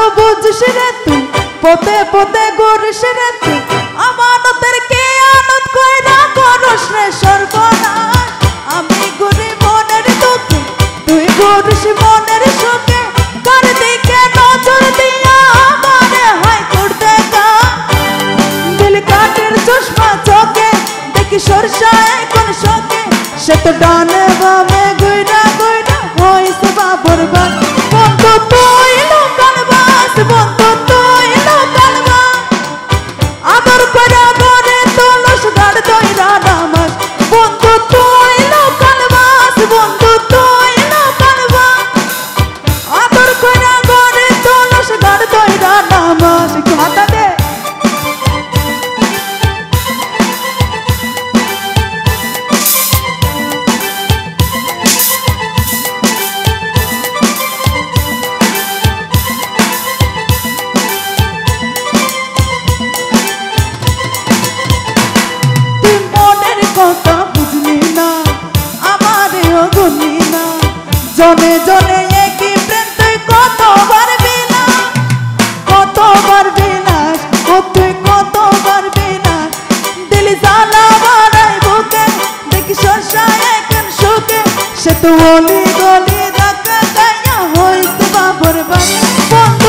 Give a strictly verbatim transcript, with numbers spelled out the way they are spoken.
বুঝিস রে তুই পথে পথে ঘুরিস রে তুই আমানতের কে আনত কইরা করস রে সর্বনাশ আমি ঘুরি মনের দুঃখে তুই ঘুরিস মনের সুখে কার দিকে নজর দিয়া আমারে হয় তোর দেখা দিল কাটের চশমা চোখে দেখি সরষা এখন শোকে সে তো ডানে বামে ঘুরা ঘুরা হইছে বাবুর বাস বন্ধু তুই লোকাল বাস বন্ধু তুই লোকাল বাস আদর করা ঘরে তুলস গাড় দইরা নামাজ বন্ধু তুই লোকাল বাস বন্ধু তুই লোকাল বাস আদর করা ঘরে তুলস গাড় দইরা নামাজ একটু হাতা দে কথা বুঝলি না আমারেও গুলি না জনে জনে একই প্রেম তুই কত পারবি না কত পারবি না ও তুই কত পারবি না দিলি জ্বালা বাড়াই বুকে দেখি সরষা এখন সুখে সে তো অলি গলি ধাক্কা খাইয়া হইছে বাবুর বাস